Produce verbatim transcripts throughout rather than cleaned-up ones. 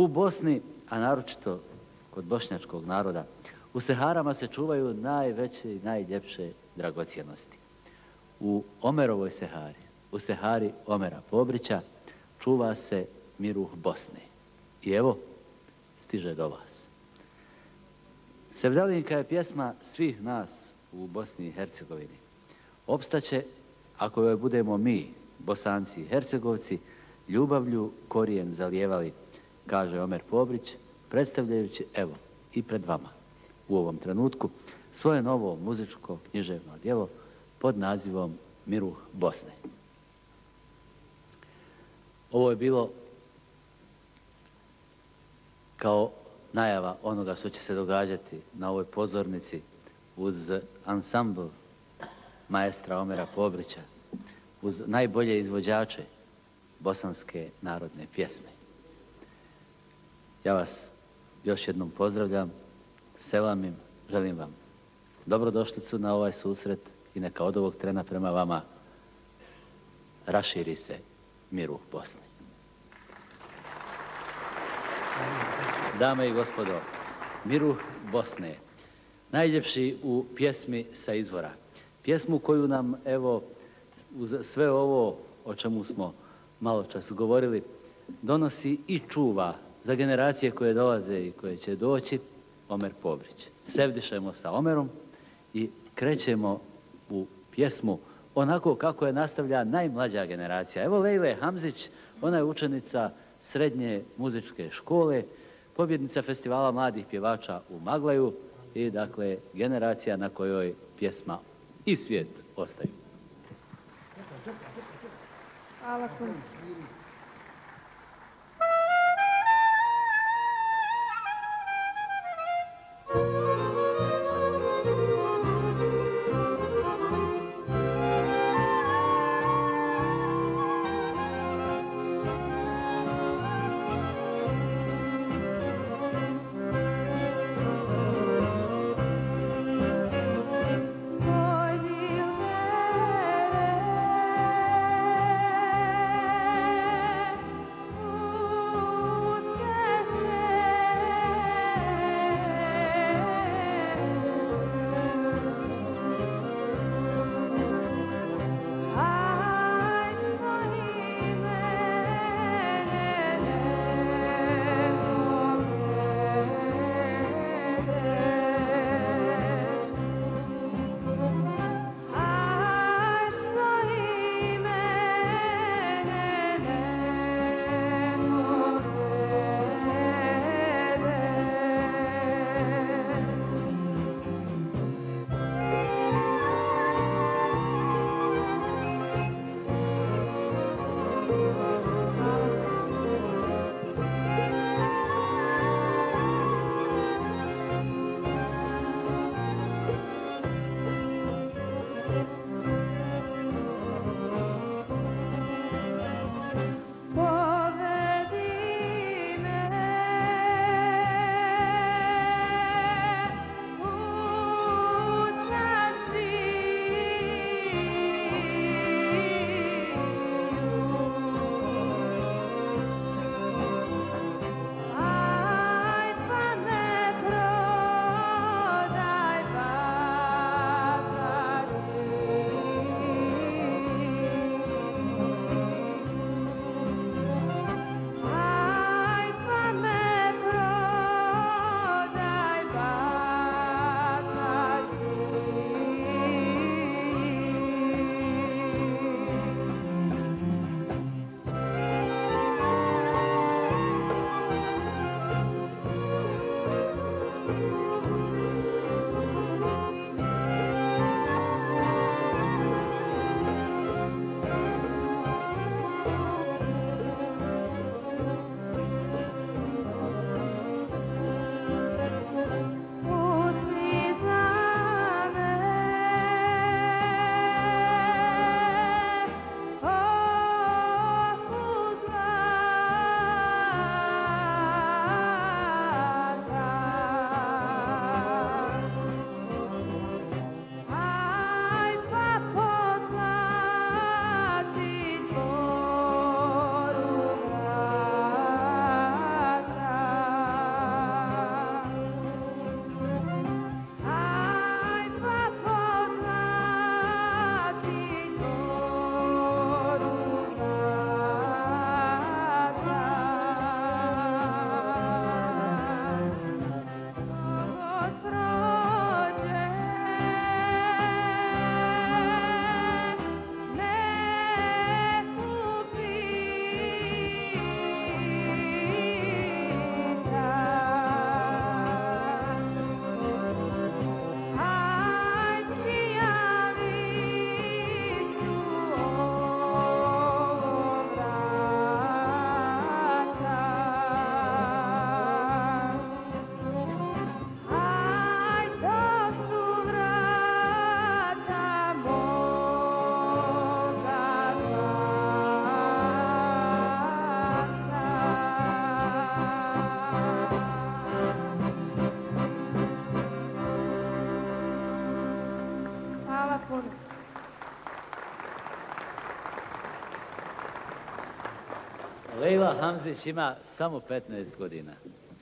U Bosni, a naročito kod bošnjačkog naroda, u Seharama se čuvaju najveće i najljepše dragocjenosti. U Omerovoj Sehari, u Sehari Omera Pobrića, čuva se miruh Bosne. I evo, stiže do vas. Sevdalinka je pjesma svih nas u Bosni i Hercegovini. Opstaće ako joj budemo mi, Bosanci i Hercegovci, ljubavlju korijen zalijevali, kaže Omer Pobrić, predstavljajući, evo, i pred vama u ovom trenutku svoje novo muzičko književno djelo pod nazivom Miruh Bosne. Ovo je bilo kao najava onoga što će se događati na ovoj pozornici uz ansambl maestra Omera Pobrića, uz najbolje izvođače bosanske narodne pjesme. Ja vas još jednom pozdravljam, selamim, želim vam dobrodošlicu na ovaj susret i neka od ovog trena prema vama raširi se miruh Bosne. Dame i gospodo, miruh Bosne, najljepši u pjesmi sa izvora. Pjesmu koju nam, evo, uz sve ovo o čemu smo malo čas govorili, donosi i čuva za generacije koje dolaze i koje će doći Omer Pobrić. Sevdišemo sa Omerom i krećemo u pjesmu onako kako je nastavlja najmlađa generacija. Evo Lejle Hamzić, ona je učenica srednje muzičke škole, pobjednica festivala mladih pjevača u Maglaju i dakle generacija na kojoj pjesma i svijet ostaju. Hvala puno. Thank you. Hvala puno. Lejla Hamzić ima samo petnaest godina.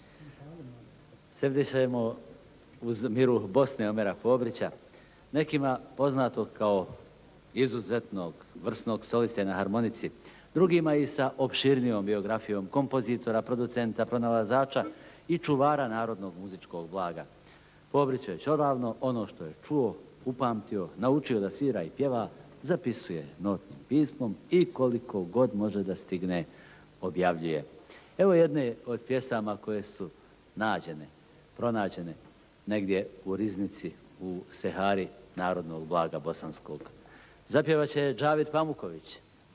Sevdišemo uz Miru Bosne Omera Fobrića, nekima poznatog kao izuzetnog vrsnog soliste na harmonici, drugima i sa opširnijom biografijom kompozitora, producenta, pronalazača i čuvara narodnog muzičkog blaga. Fobrić već odavno ono što je čuo, upamtio, naučio da svira i pjeva, zapisuje notnim pismom i koliko god može da stigne objavljuje. Evo jedne od pjesama koje su nađene, pronađene negdje u riznici u Sehari narodnog blaga bosanskog. Zapjevaće Džavid Pamuković.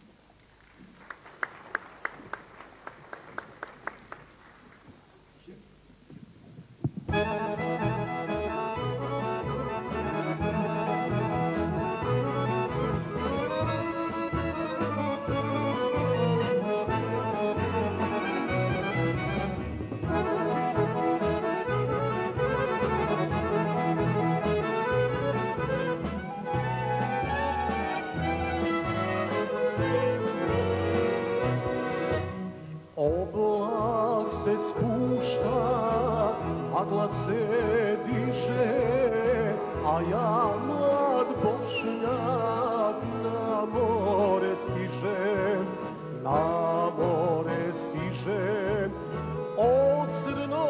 Magla se diže, a ja mlad Bošnjak na more stižem, na more stižem. O Crno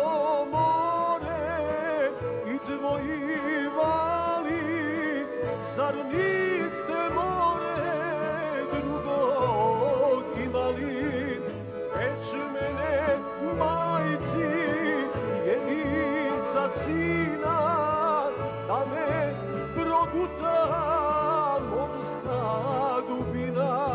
more i tvoji vali, zar niste more drugog imali? Već mene majci jedinca sina, da me proguta morska dubina.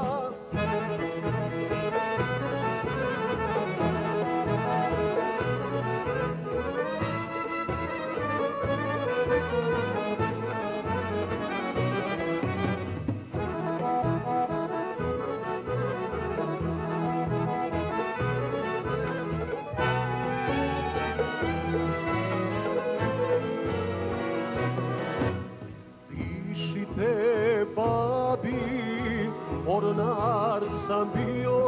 Pišite babi, ornar sam bio,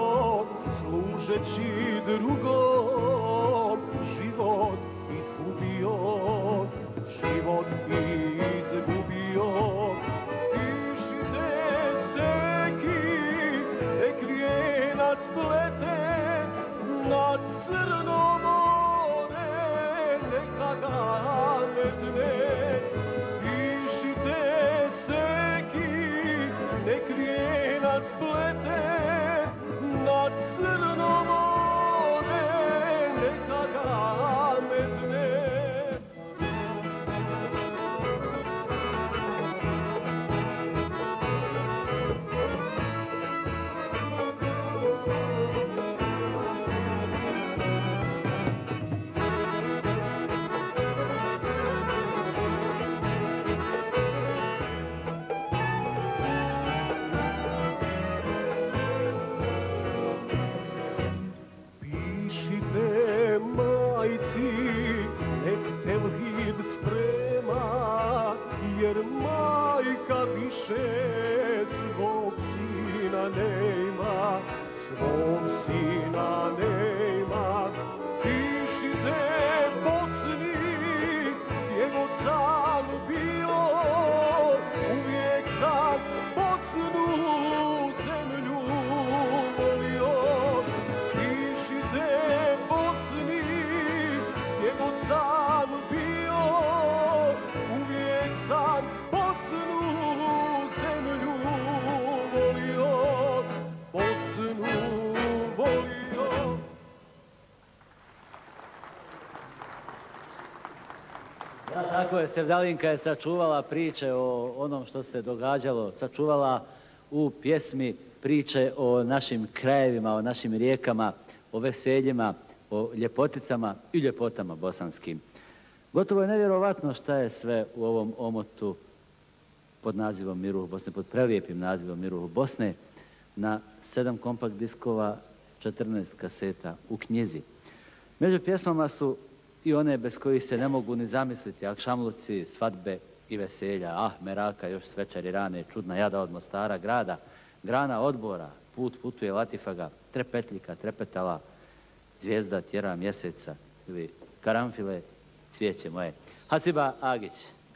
služeći drugom, život izgubio, život izgubio. Pišite seki, nek vijenac plete, na Crno more, neka ga metne. Nek vijenac plete, na Crno more, neka ga metne. Sprema, jer majka više svog sina nema, svog sina nema. Pišite Bosni, gdje god sam bio, uvijek sam Bosnu zemlju volio. Pišite Bosni, gdje god sam bio, uvijek sam Bosnu zemlju volio, Bosnu volio. Da, tako je, Sevdalinka je sačuvala priče o onom što se događalo, sačuvala u pjesmi priče o našim krajevima, o našim rijekama, o veseljima, o ljepoticama i ljepotama bosanskim. Gotovo je nevjerovatno šta je sve u ovom omotu pod nazivom Miruh Bosne, pod prelijepim nazivom Miruh Bosne, na sedam kompakt diskova, četrnaest kaseta u knjizi. Među pjesmama su i one bez kojih se ne mogu ni zamisliti, akšamluci, svadbe, i veselja. Ah, meraka, još svečari rane, čudna jada od Mostara grada, grana odbora, put putuje Latifaga, trepetljika, trepetala, zvijezda tjera mjeseca ili karamfile, cvijeće moje. Hasiba Agić.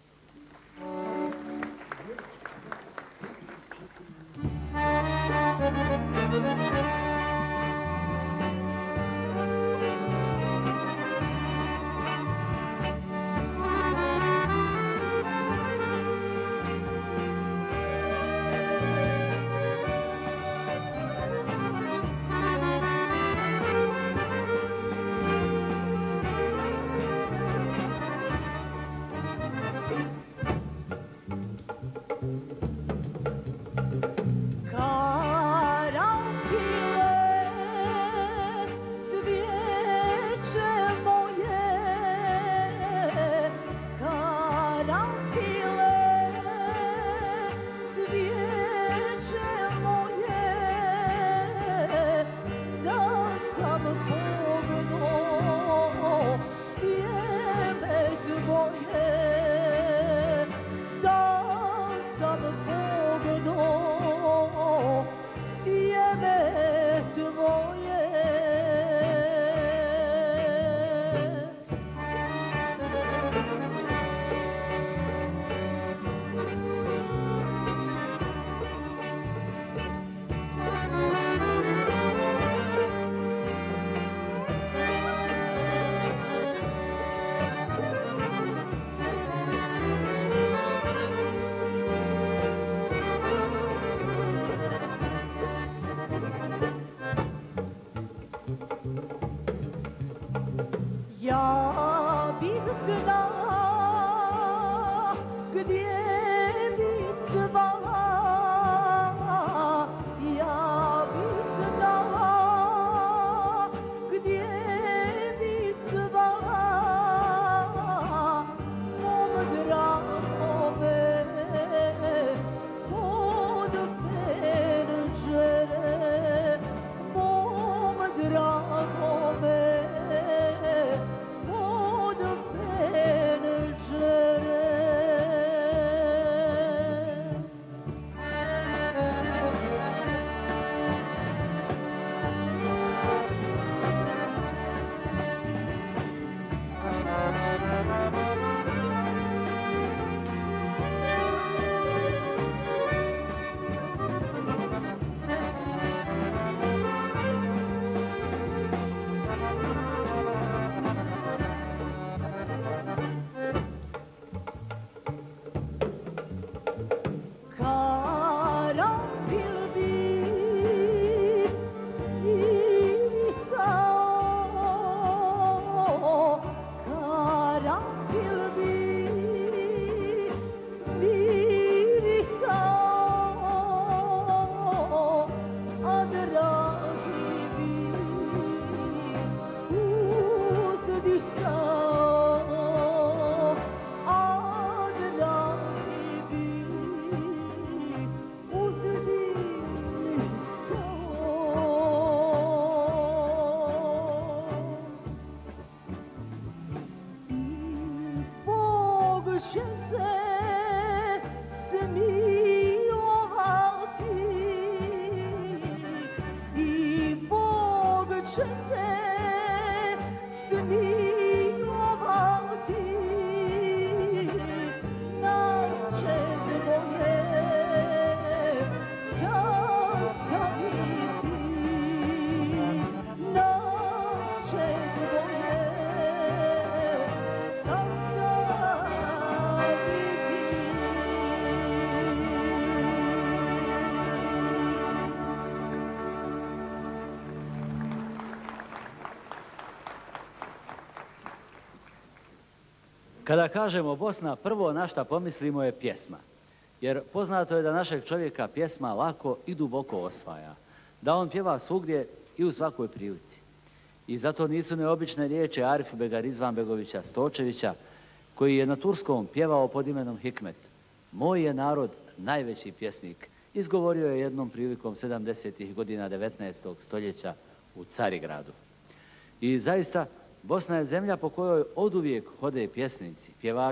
Kada kažemo Bosna, prvo na šta pomislimo je pjesma. Jer poznato je da našeg čovjeka pjesma lako i duboko osvaja. Da on pjeva svugdje i u svakoj prilici. I zato nisu neobične riječi Arif Bega Rizvanbegovića Stočevića, koji je na turskom pjevao pod imenom Hikmet. Moj je narod najveći pjesnik, izgovorio je jednom prilikom sedamdesetih godina devetnaestog stoljeća u Carigradu. I zaista, Bosna je zemlja po kojoj oduvijek hode pjesnici, pjevači,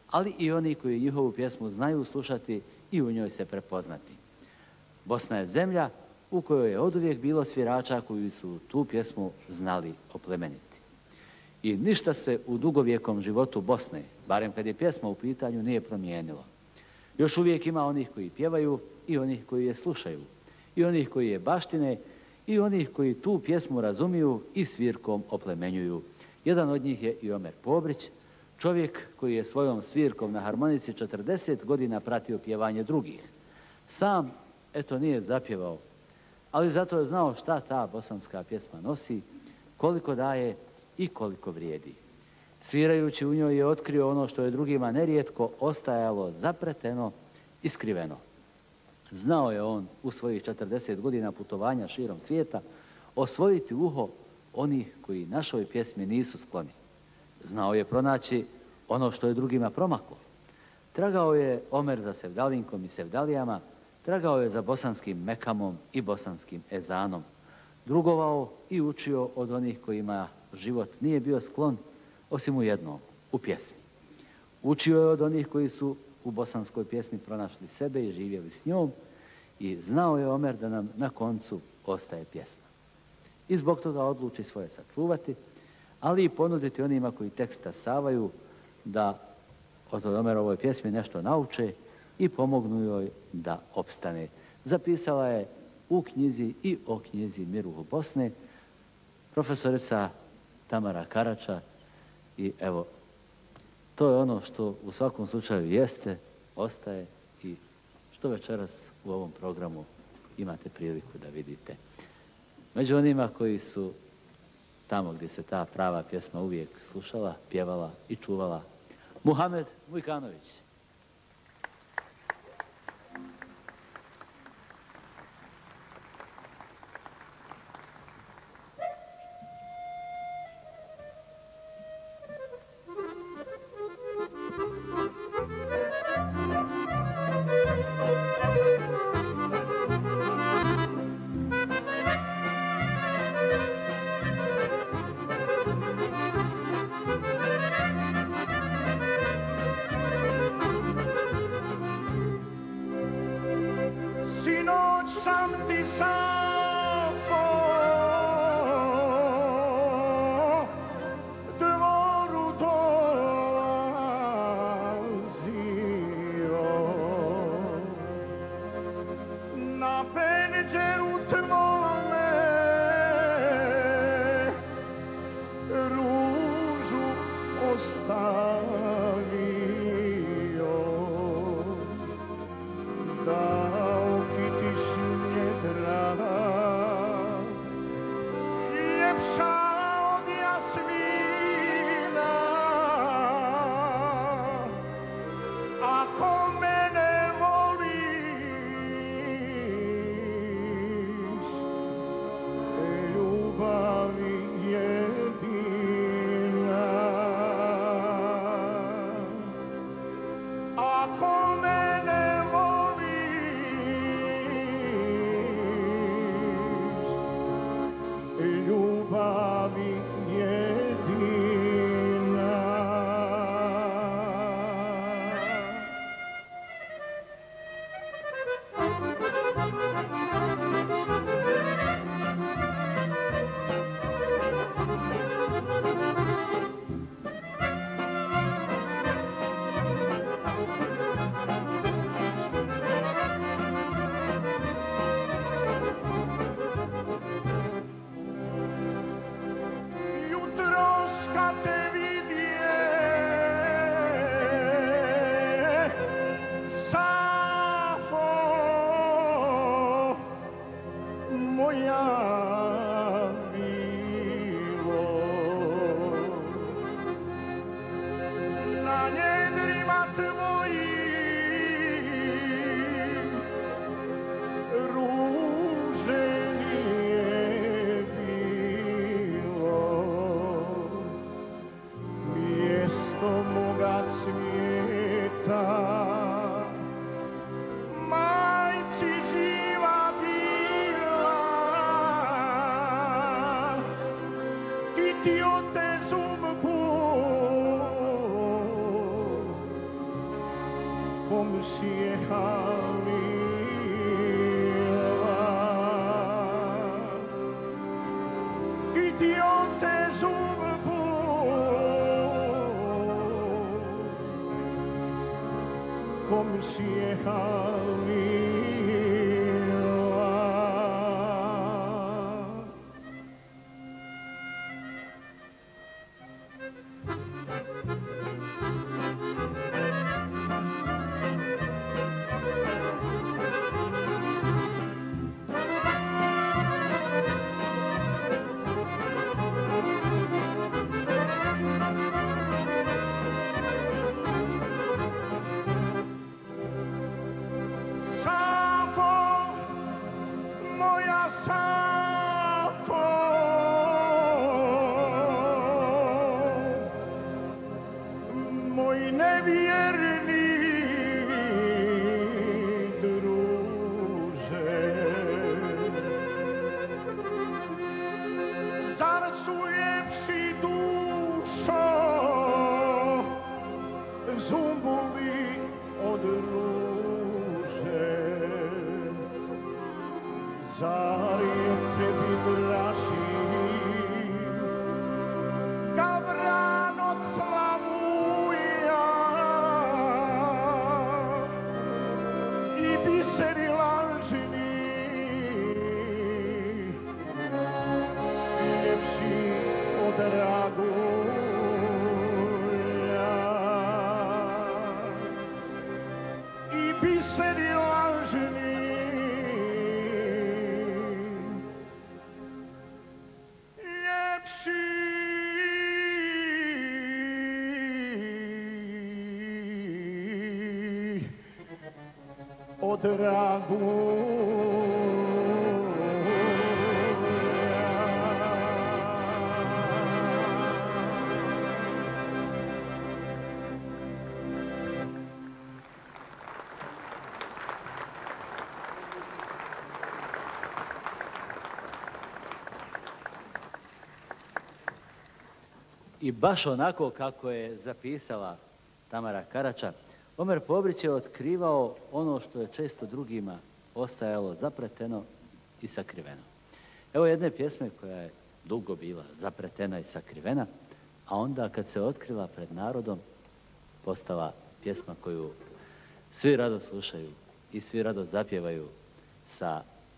ali i oni koji njihovu pjesmu znaju slušati i u njoj se prepoznati. Bosna je zemlja u kojoj je oduvijek bilo svirača koji su tu pjesmu znali oplemeniti. I ništa se u dugovjekom životu Bosne, barem kad je pjesma u pitanju, nije promijenilo. Još uvijek ima onih koji pjevaju i onih koji je slušaju, i onih koji je baštine i onih koji tu pjesmu razumiju i svirkom oplemenjuju. Jedan od njih je i Omer Pobrić, čovjek koji je svojom svirkom na harmonici četrdeset godina pratio pjevanje drugih. Sam, eto, nije zapjevao, ali zato je znao šta ta bosanska pjesma nosi, koliko daje i koliko vrijedi. Svirajući u njoj je otkrio ono što je drugima nerijetko ostajalo zapreteno i skriveno. Znao je on u svojih četrdeset godina putovanja širom svijeta osvojiti uho onih koji našoj pjesmi nisu skloni. Znao je pronaći ono što je drugima promaklo. Tragao je Omer za sevdalinkom i sevdalijama, tragao je za bosanskim mekamom i bosanskim ezanom. Drugovao i učio od onih kojima život nije bio sklon, osim u jednom, u pjesmi. Učio je od onih koji su u bosanskoj pjesmi pronašli sebe i živjeli s njom i znao je Omer da nam na koncu ostaje pjesma. I zbog toga odluči svoje sačuvati, ali i ponuditi onima koji tekst stasavaju da od Omerovoj pjesmi nešto nauče i pomognu joj da opstane. Zapisala je u knjizi i o knjizi Miruhu Bosne profesorica Tamara Karača i evo, to je ono što u svakom slučaju jeste, ostaje i što večeras u ovom programu imate priliku da vidite. Među onima koji su tamo gdje se ta prava pjesma uvijek slušala, pjevala i čuvala, Muhamed Mujkanović. Dao ki ti snijeg komšije Halila i ti otežu komšije Halila. I baš onako kako je zapisala Tamara Karača, Omer Pobrić je otkrivao ono što je često drugima ostajalo zapreteno i sakriveno. Evo jedne pjesme koja je dugo bila zapretena i sakrivena, a onda kad se otkrila pred narodom, postala pjesma koju svi rado slušaju i svi rado zapjevaju sa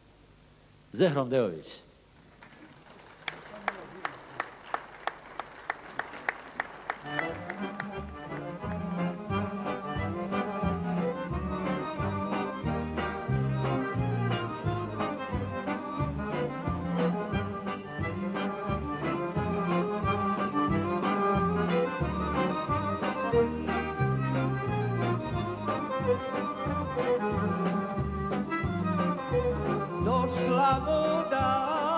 Zehrom Deović. Došla voda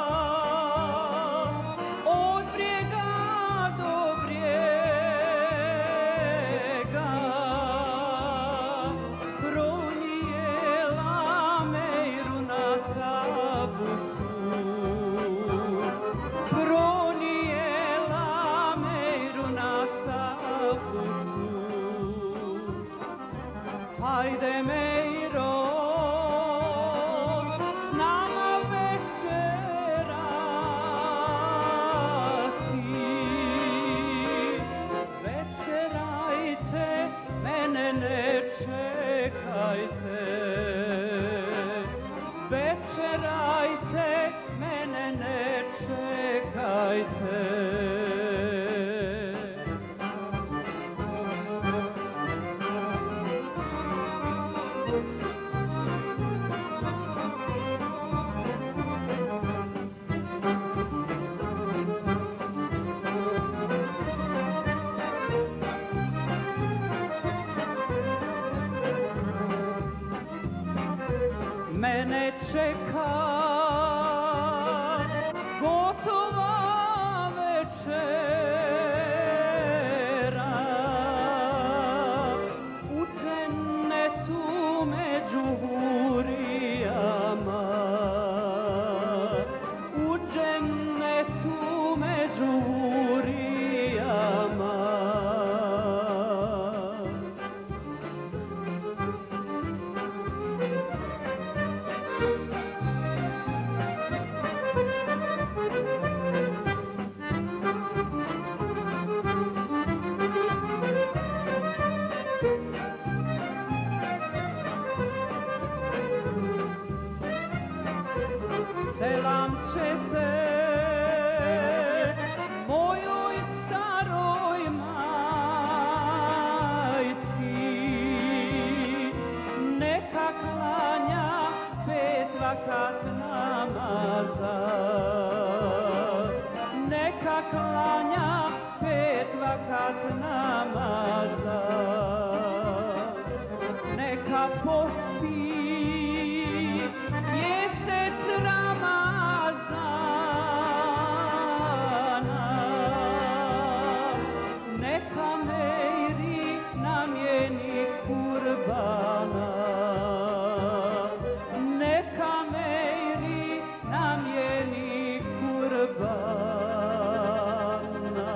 od brijega do brijega, pronijela Mejru na tabutu, pronijela Mejru na tabutu. Hajde Mejro, večerajte, mene ne čekajte. Mene čeka gotova večera, u džennetu među hurijama, u džennetu među hurijama. zamčete mojoj staroj majci. Neka klanja pet vakat namaza, neka klanja pet vakat namaza, neka posti mjesec Ramazana, neka Mejri namjeni kurbana, neka Mejri namjeni kurbana.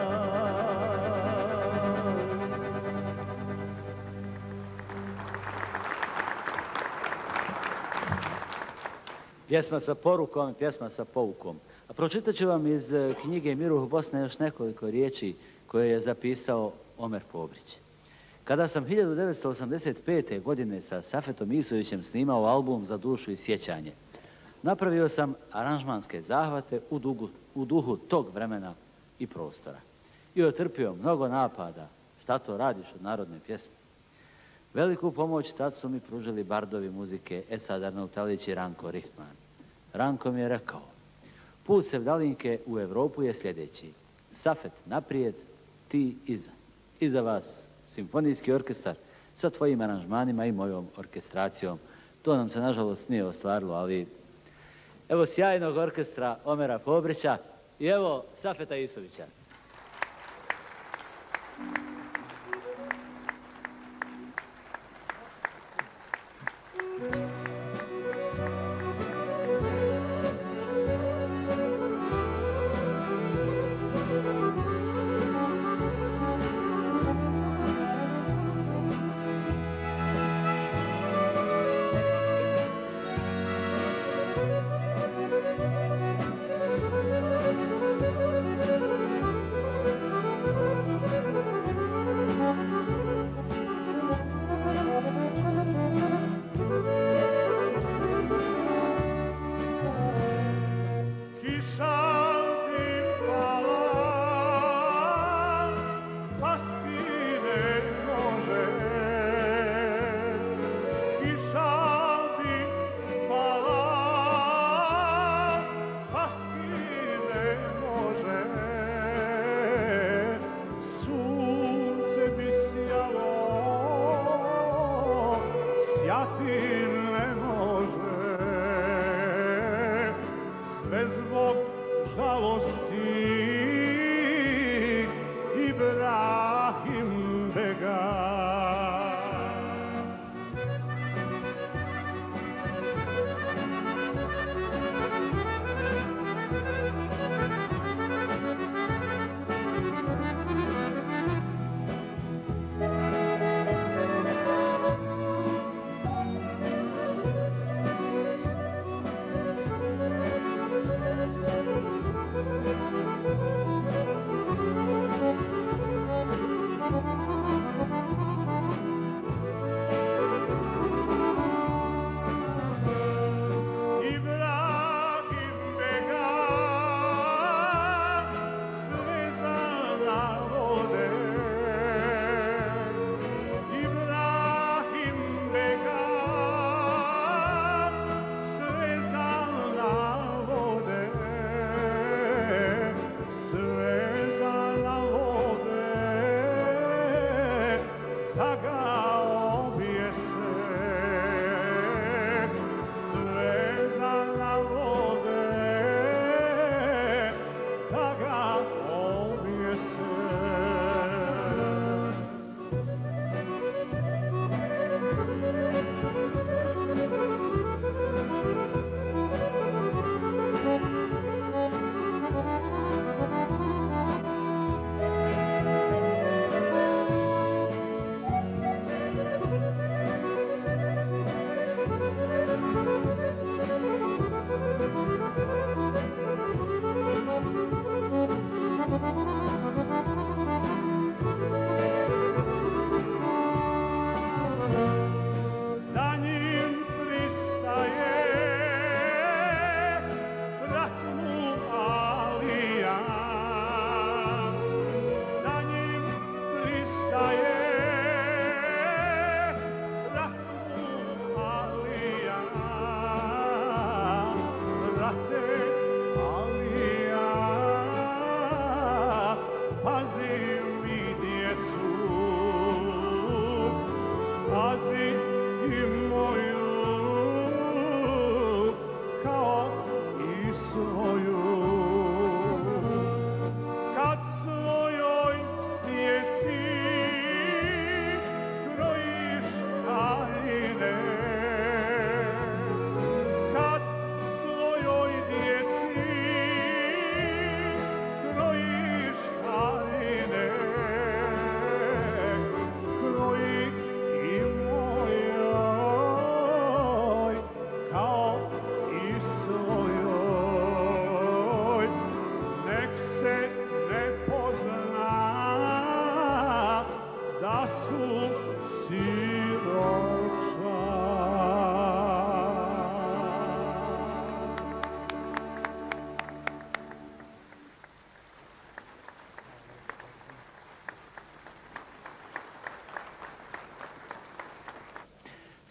Pjesma sa porukom i pjesma sa poukom. A pročitat ću vam iz knjige Miruh Bosne još nekoliko riječi koje je zapisao Omer Pobrić. Kada sam hiljadu devetsto osamdeset pete. godine sa Safetom Isovićem snimao album Za dušu i sjećanje, napravio sam aranžmanske zahvate u, dugu, u duhu tog vremena i prostora. I otrpio mnogo napada, šta to radiš od narodne pjesme. Veliku pomoć tad su mi pružili bardovi muzike Esad Arnautalić i Ranko Richtman. Ranko mi je rekao, put Sevdalinke u Europu je sljedeći. Safet naprijed, ti iza. Iza vas simfonijski orkestar sa tvojim aranžmanima i mojom orkestracijom. To nam se nažalost nije ostvarilo, ali evo sjajnog orkestra Omera Pobrića i evo Safeta Isovića.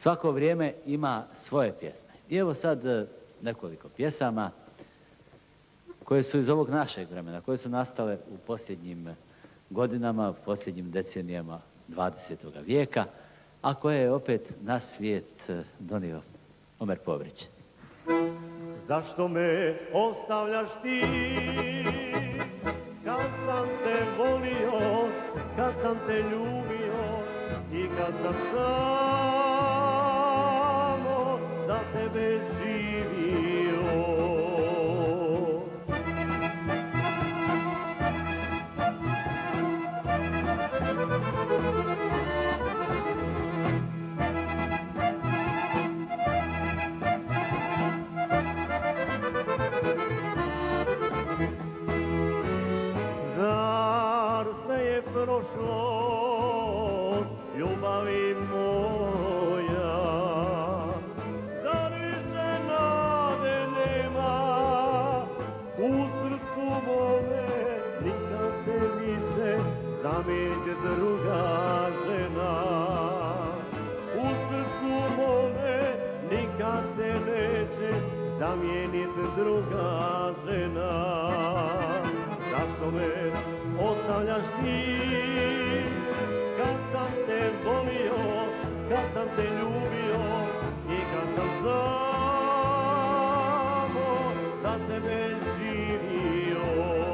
svako vrijeme ima svoje pjesme. I evo sad e, nekoliko pjesama koje su iz ovog našeg vremena, koje su nastale u posljednjim godinama, u posljednjim decenijama dvadesetoga vijeka, a koje je opet na svijet e, donio Omer Povrić. Zašto me ostavljaš ti, kad sam te volio, kad sam te ljubio i kad sam samo za tebe živio. Zar sve je prošlost, ljubavi moja? Zar više nade nema u srcu mome? Nikad te više zamijenit druga žena. U srcu mome nikad te neće zamijenit druga žena. Zašto me ostavljaš ti, kad sam te volio, kad sam te ljubio i kad sam samo za tebe živio?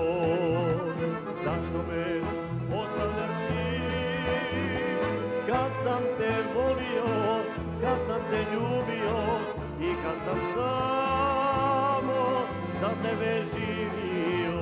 Zašto me ostavljaš ti, kad sam te volio, kad sam te ljubio i kad sam samo za tebe živio?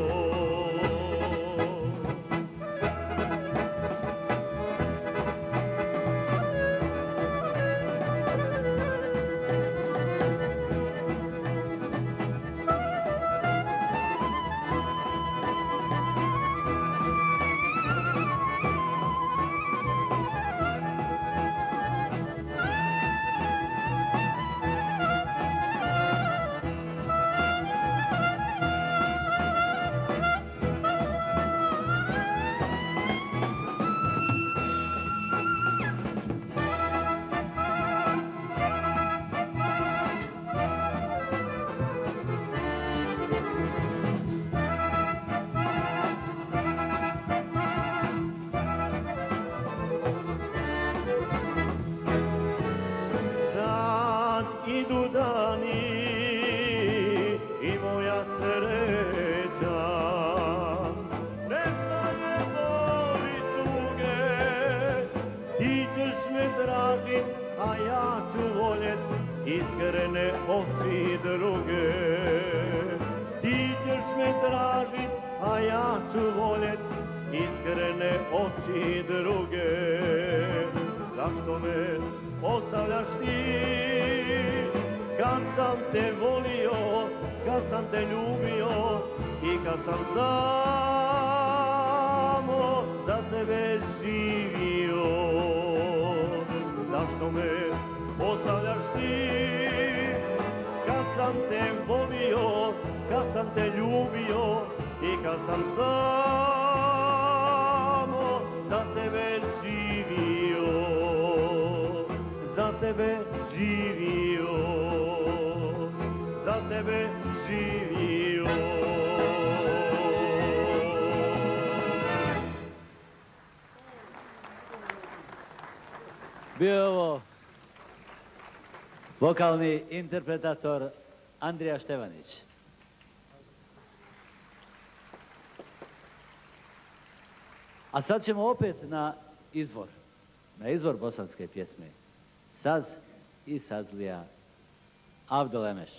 Idu dani i moja sreća prestane boli tuge, ti ćeš me tražit, a ja ću voljet iskrene oči druge. Ti ćeš me tražit, a ja ću voljet iskrene oči druge. Zašto me ostavljaš ti, kad sam te volio, kad sam te ljubio i kad sam samo za tebe živio? Zašto me ostavljaš ti, kad sam te volio, kad sam te ljubio i kad sam samo za tebe živio? Za tebe živio, za tebe živio. Bio je ovo vokalni interpretator Andrija Števanić. A sad ćemo opet na izvor, na izvor bosanske pjesme. Saz i sazlija Avdo Lemeš.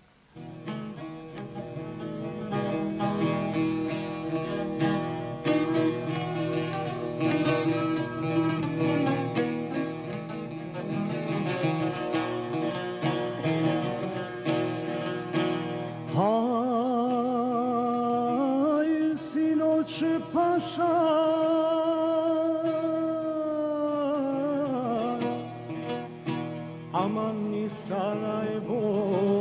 Haj, sinoće paša, aman ni Sarajevo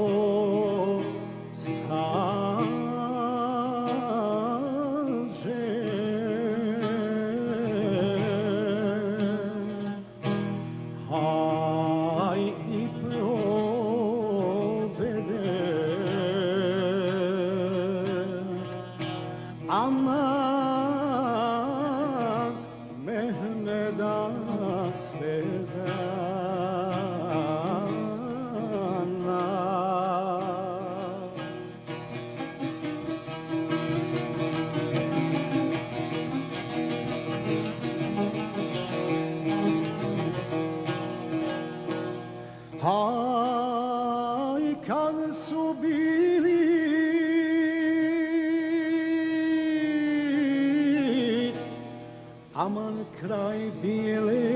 saže. Haj, Aj, kad su bili aman kraj bijele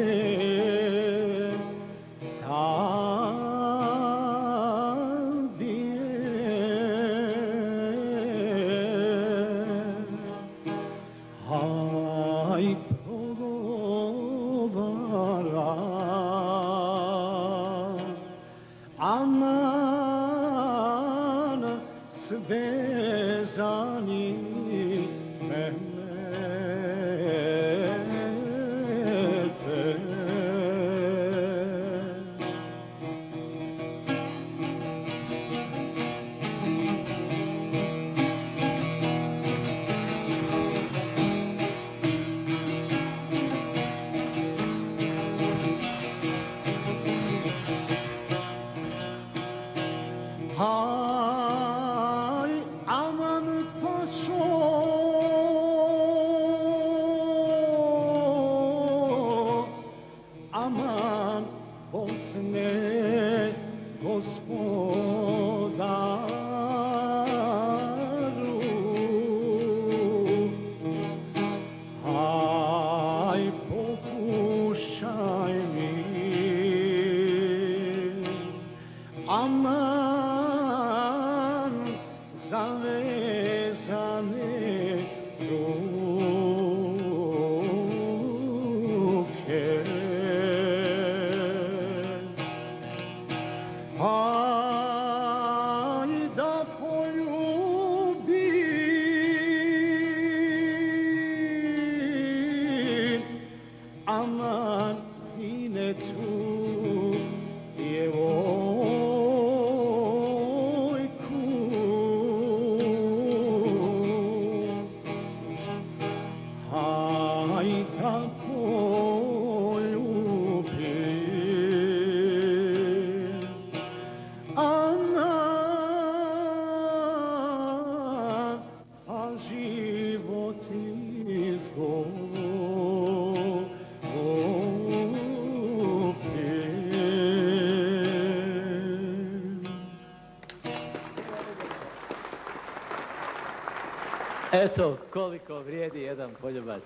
Eto koliko vrijedi jedan poljubac.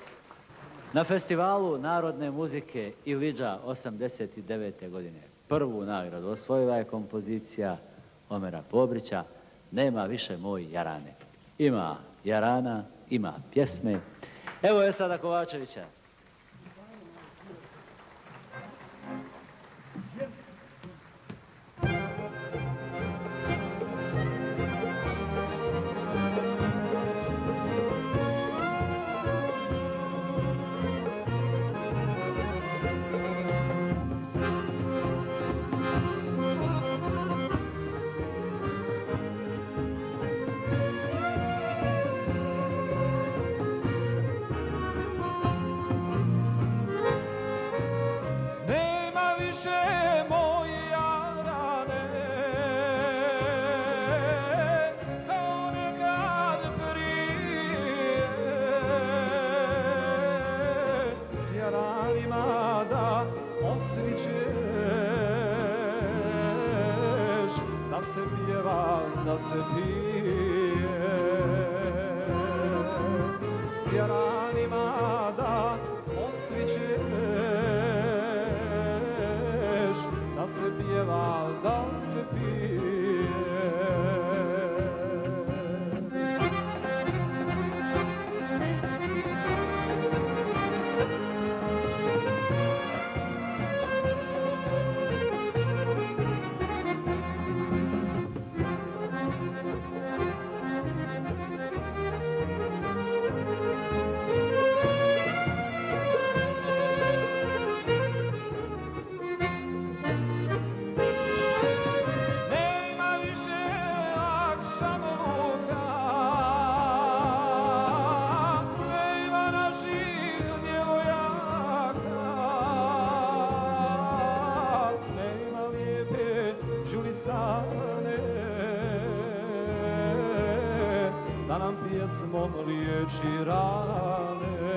Na festivalu narodne muzike Ilidža osamdeset devete godine prvu nagradu osvojila je kompozicija Omera Pobrića Nema više moj Jarane. Ima Jarana, ima pjesme. Evo je sada Kovačevića. Da se pije s jaranima da osvićeš, da se pjeva, da se pije. Da nam pjesmom liječi rane.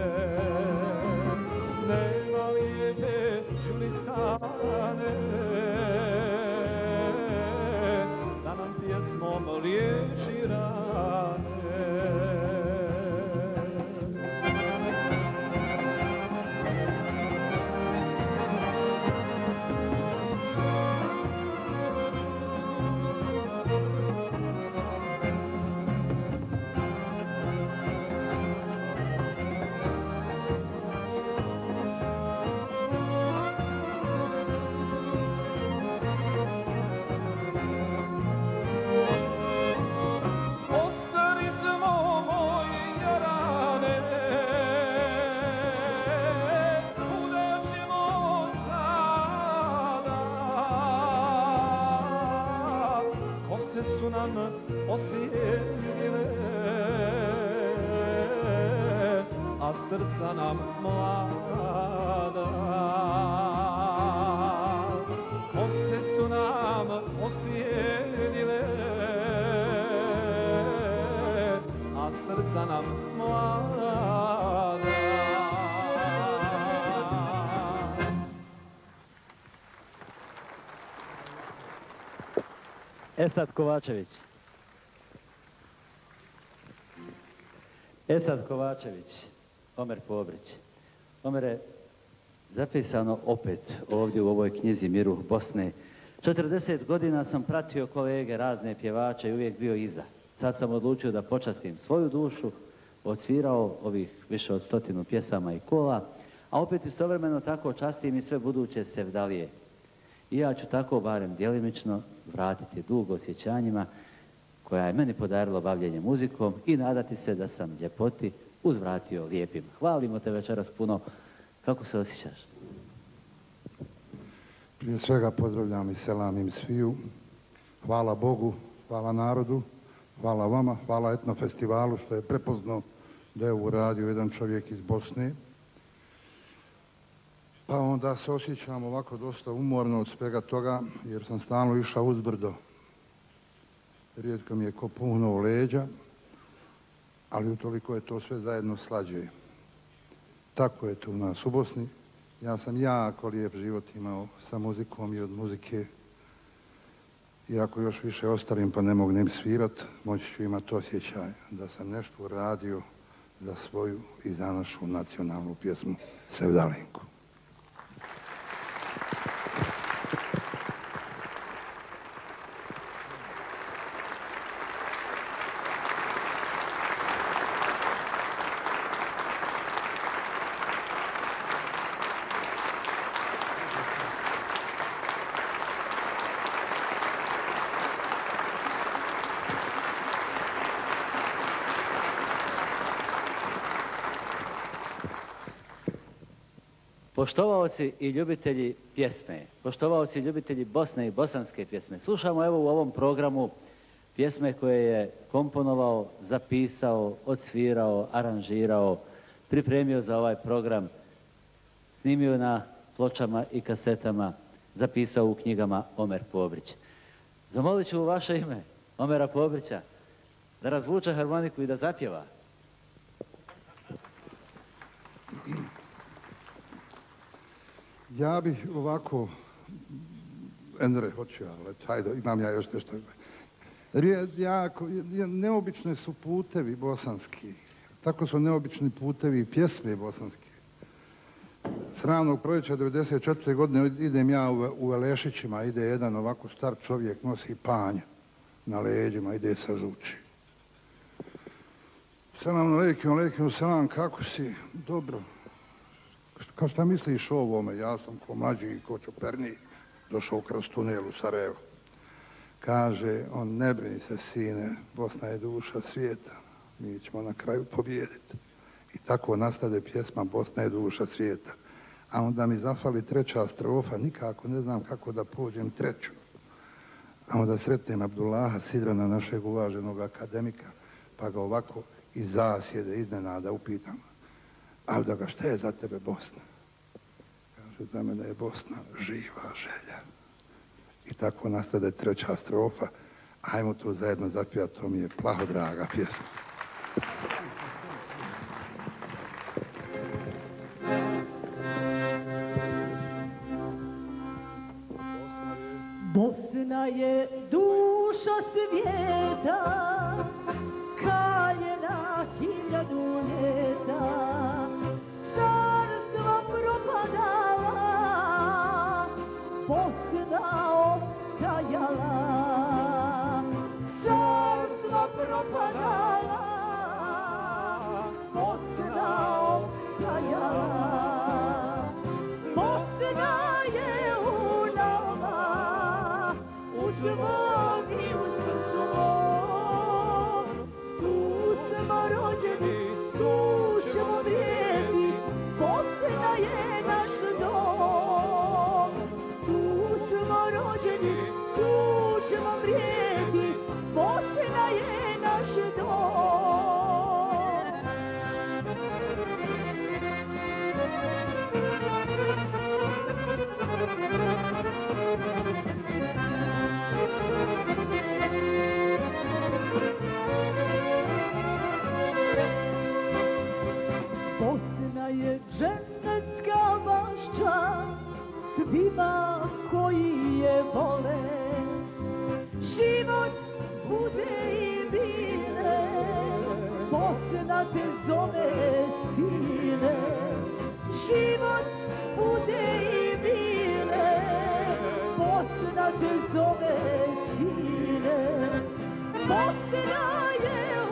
Nema lijepe Đulistane, nam osjetile, a srca nam mlada. Kose su nam osjetile, a srca nam mlada. Esad Kovačević. Esad Kovačević, Omer Pobrić. Omere, zapisano opet ovdje u ovoj knjizi Miru Bosne. četrdeset godina sam pratio kolege, razne pjevače i uvijek bio iza. Sad sam odlučio da počastim svoju dušu, odsvirao ovih više od stotinu pjesama i kola, a opet istovremeno tako častim i sve buduće sevdalije. I ja ću tako barem djelimično vratiti dug osjećanjima koja je meni podarilo bavljenje muzikom i nadati se da sam ljepoti uzvratio lijepim. Hvalimo te večeras puno. Kako se osjećaš? Prije svega pozdravljam i selamim sviju. Hvala Bogu, hvala narodu, hvala vama, hvala Etno festivalu što je prepoznao da je uradio jedan čovjek iz Bosne. Pa onda se osjećam ovako dosta umorno od svega toga, jer sam stalno išao uzbrdo. Rijetko mi je ko puhnuo leđa, ali utoliko je to sve zajedno slađe. Tako je to u nas u Bosni. Ja sam jako lijep život imao sa muzikom i od muzike. Iako još više ostarim pa ne mognem svirat, moći ću imati osjećaj da sam nešto uradio za svoju i za našu nacionalnu pjesmu Sevdalinku. Poštovaoci i ljubitelji pjesme, poštovaoci i ljubitelji Bosne i bosanske pjesme, slušamo evo u ovom programu pjesme koje je komponovao, zapisao, odsvirao, aranžirao, pripremio za ovaj program, snimio na pločama i kasetama, zapisao u knjigama Omer Pobrić. Zamolit ću u vaše ime, Omera Pobrića, da razvuče harmoniku i da zapjeva. Ja bih ovako, Endre, hoću ja, ali hajde, imam ja još nešto. Jako, neobične su putevi bosanski, tako su neobični putevi pjesme bosanske. S ranog proljeća devedeset četvrte godine idem ja u Velešićima, ide jedan ovako star čovjek, nosi panj na leđima, ide sa žuči. Selam alejkum, alejkum selam, kako si? Dobro. Kao šta misliš o ovome? Ja sam ko mlađi i ko čoperniji došao kroz tunel u Sarajevo. Kaže, on ne brini se sine, Bosna je duša svijeta, mi ćemo na kraju pobijediti. I tako nastade pjesma Bosna je duša svijeta. A onda mi zafali treća strofa, nikako ne znam kako da pođem treću. A onda sretnem Abdullaha Sidrana, našeg uvaženog akademika, pa ga ovako iz zasjede, iznenada upitam. Ali da ga, šta je za tebe Bosna? Kaže, za mene je Bosna živa želja. I tako nastade treća strofa. Ajmo to zajedno zapjevati, to mi je plaho draga pjesma. Bosna je duša svijeta, kaljena hiljadu ljeta, carstva propadala, Bosna opstajala, carstva propadala, Bosna opstajala. Bosna je u nama, u tvog i u srcu mom, tu smo rođeni, tu ćemo vrijedi, Bosna je naš dom. Tu smo rođeni, tu ćemo ćemo vrijedi, Bosna je naš dom. Bosna je dženecka bašća svima koji je vole. Život bude i bine, Bosna te zove sine. Život bude i bine, Bosna te zove sine. Bosna je